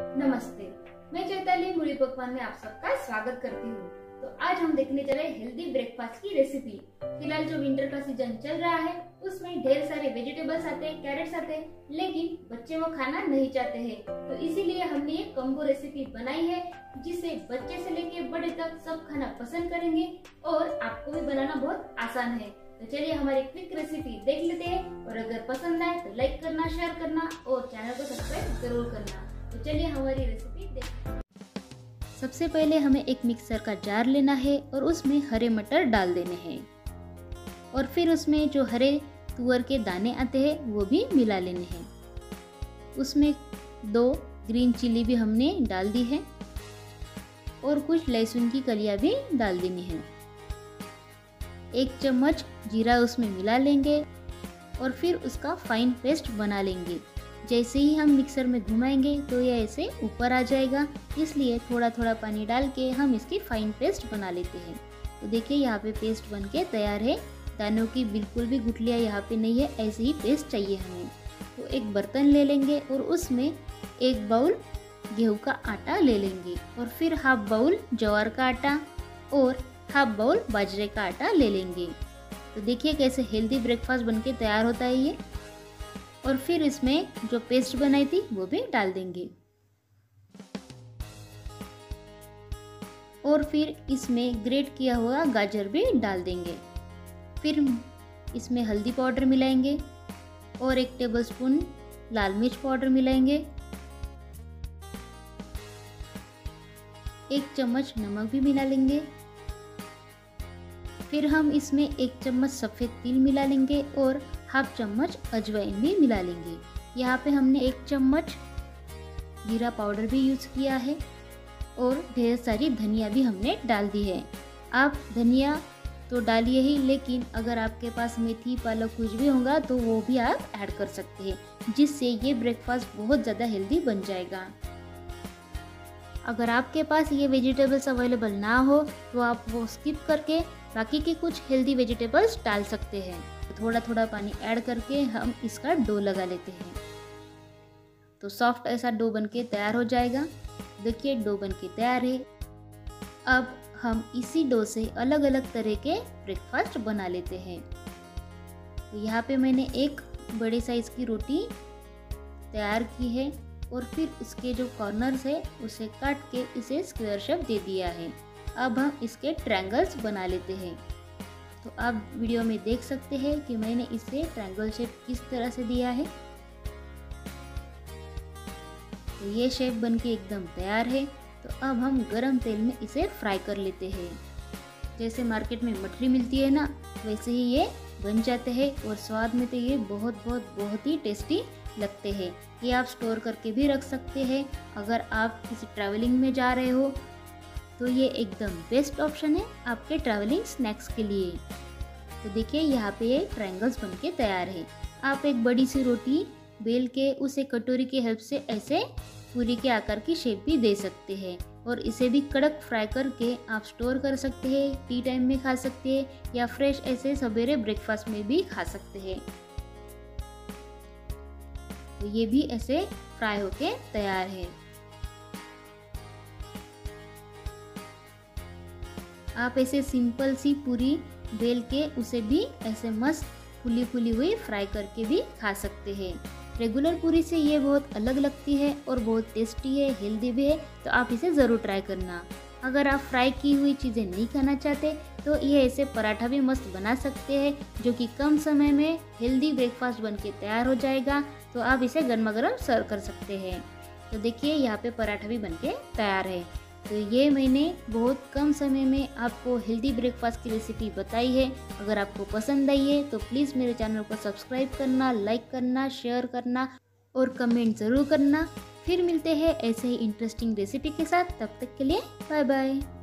नमस्ते, मैं चैताली मुड़ी पकवान में आप सबका स्वागत करती हूँ। तो आज हम देखने चले हेल्दी ब्रेकफास्ट की रेसिपी। फिलहाल जो विंटर का सीजन चल रहा है उसमें ढेर सारे वेजिटेबल्स आते हैं, कैरेट्स आते हैं, लेकिन बच्चे वो खाना नहीं चाहते हैं। तो इसीलिए हमने ये कॉम्बो रेसिपी बनाई है जिसे बच्चे से लेके बड़े तक सब खाना पसंद करेंगे और आपको भी बनाना बहुत आसान है। तो चलिए हमारी क्विक रेसिपी देख लेते हैं और अगर पसंद आए तो लाइक करना, शेयर करना और चैनल को सब्सक्राइब जरूर करना। तो चलिए हमारी रेसिपी देखते हैं। सबसे पहले हमें एक मिक्सर का जार लेना है और उसमें हरे मटर डाल देने हैं और फिर उसमें जो हरे तुअर के दाने आते हैं वो भी मिला लेने हैं। उसमें 2 ग्रीन चिली भी हमने डाल दी है और कुछ लहसुन की कलियां भी डाल देनी है। 1 चम्मच जीरा उसमें मिला लेंगे और फिर उसका फाइन पेस्ट बना लेंगे। जैसे ही हम मिक्सर में घुमाएंगे तो ये ऐसे ऊपर आ जाएगा, इसलिए थोड़ा थोड़ा पानी डाल के हम इसकी फाइन पेस्ट बना लेते हैं। तो देखिए यहाँ पे पेस्ट बन के तैयार है। दानों की बिल्कुल भी गुठलियाँ यहाँ पे नहीं है, ऐसे ही पेस्ट चाहिए हमें। तो एक बर्तन ले लेंगे और उसमें 1 बाउल गेहूं का आटा ले लेंगे और फिर हाफ बाउल ज्वार का आटा और हाफ बाउल बाजरे का आटा ले लेंगे। तो देखिए कैसे हेल्दी ब्रेकफास्ट बनके तैयार होता है ये। और फिर इसमें जो पेस्ट बनाई थी वो भी डाल देंगे और फिर इसमें ग्रेट किया हुआ गाजर भी डाल देंगे। फिर इसमें हल्दी पाउडर मिलाएंगे और 1 टेबलस्पून लाल मिर्च पाउडर मिलाएंगे। 1 चम्मच नमक भी मिला लेंगे। फिर हम इसमें 1 चम्मच सफ़ेद तिल मिला लेंगे और हाफ चम्मच अजवाइन भी मिला लेंगे। यहाँ पे हमने 1 चम्मच जीरा पाउडर भी यूज़ किया है और ढेर सारी धनिया भी हमने डाल दी है। आप धनिया तो डालिए ही, लेकिन अगर आपके पास मेथी पालक कुछ भी होगा तो वो भी आप ऐड कर सकते हैं, जिससे ये ब्रेकफास्ट बहुत ज़्यादा हेल्दी बन जाएगा। अगर आपके पास ये वेजिटेबल्स अवेलेबल ना हो तो आप वो स्किप करके बाकी के कुछ हेल्दी वेजिटेबल्स डाल सकते हैं। तो थोड़ा थोड़ा पानी ऐड करके हम इसका डो लगा लेते हैं। तो सॉफ्ट ऐसा डो बनके तैयार हो जाएगा। देखिए डो बनके तैयार है। अब हम इसी डो से अलग अलग तरह के ब्रेकफास्ट बना लेते हैं। तो यहाँ पे मैंने एक बड़े साइज की रोटी तैयार की है और फिर उसके जो कॉर्नर्स है उसे काट के इसे स्क्वायर शेप दे दिया है। अब हम इसके ट्रायंगल्स बना लेते हैं। तो आप वीडियो में देख सकते हैं कि मैंने इसे ट्रायंगल शेप किस तरह से दिया है। तो ये शेप बनके एकदम तैयार है। तो अब हम गरम तेल में इसे फ्राई कर लेते हैं। जैसे मार्केट में मठरी मिलती है ना, वैसे ही ये बन जाते हैं और स्वाद में तो ये बहुत ही टेस्टी लगते हैं। ये आप स्टोर करके भी रख सकते हैं। अगर आप किसी ट्रैवलिंग में जा रहे हो तो ये एकदम बेस्ट ऑप्शन है आपके ट्रैवलिंग स्नैक्स के लिए। तो देखिए यहाँ पे ये ट्रायंगल्स बनके तैयार है। आप एक बड़ी सी रोटी बेल के उसे कटोरी की हेल्प से ऐसे पूरी के आकार की शेप भी दे सकते हैं और इसे भी कड़क फ्राई करके आप स्टोर कर सकते हैं, टी टाइम में खा सकते हैं या फ्रेश ऐसे सवेरे ब्रेकफास्ट में भी खा सकते हैं। तो ये भी ऐसे फ्राई होके तैयार है। आप ऐसे सिंपल सी पूरी बेल के उसे भी ऐसे मस्त फुली फुली हुई फ्राई करके भी खा सकते हैं। रेगुलर पूरी से ये बहुत अलग लगती है और बहुत टेस्टी है, हेल्दी भी है। तो आप इसे ज़रूर ट्राई करना। अगर आप फ्राई की हुई चीज़ें नहीं खाना चाहते तो ये ऐसे पराठा भी मस्त बना सकते हैं, जो कि कम समय में हेल्दी ब्रेकफास्ट बनके तैयार हो जाएगा। तो आप इसे गर्मा गर्म सर्व कर सकते हैं। तो देखिए यहाँ पे पराठा भी बनके तैयार है। तो ये मैंने बहुत कम समय में आपको हेल्दी ब्रेकफास्ट की रेसिपी बताई है। अगर आपको पसंद आई है तो प्लीज़ मेरे चैनल को सब्सक्राइब करना, लाइक करना, शेयर करना और कमेंट ज़रूर करना। फिर मिलते हैं ऐसे ही इंटरेस्टिंग रेसिपी के साथ। तब तक के लिए बाय बाय।